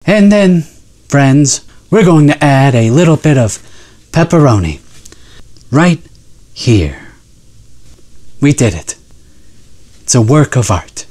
And then, friends, we're going to add a little bit of pepperoni. Right here. We did it. It's a work of art.